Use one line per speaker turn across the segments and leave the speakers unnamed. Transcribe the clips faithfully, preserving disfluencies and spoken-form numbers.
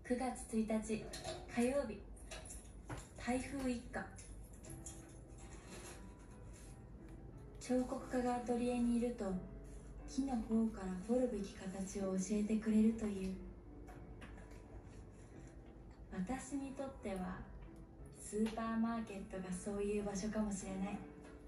くがつついたち火曜日、台風一過。彫刻家がアトリエにいると、木の方から彫るべき形を教えてくれるという。私にとってはスーパーマーケットがそういう場所かもしれない。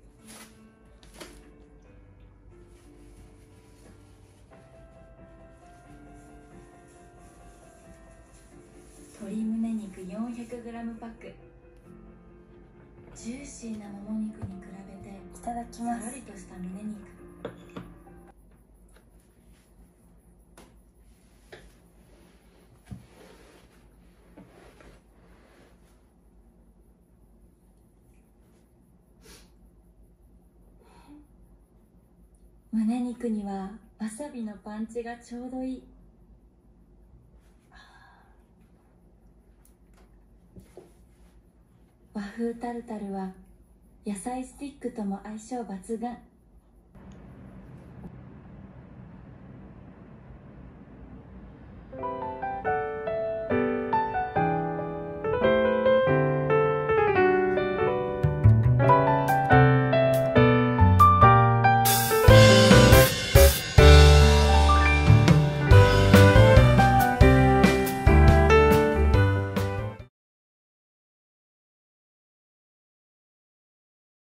鶏胸肉 よんひゃくグラム パック。ジューシーなもも肉に比べて
いただきます。
さらりとした胸肉。胸肉にはわさびのパンチがちょうどいい。和風タルタルは野菜スティックとも相性抜群。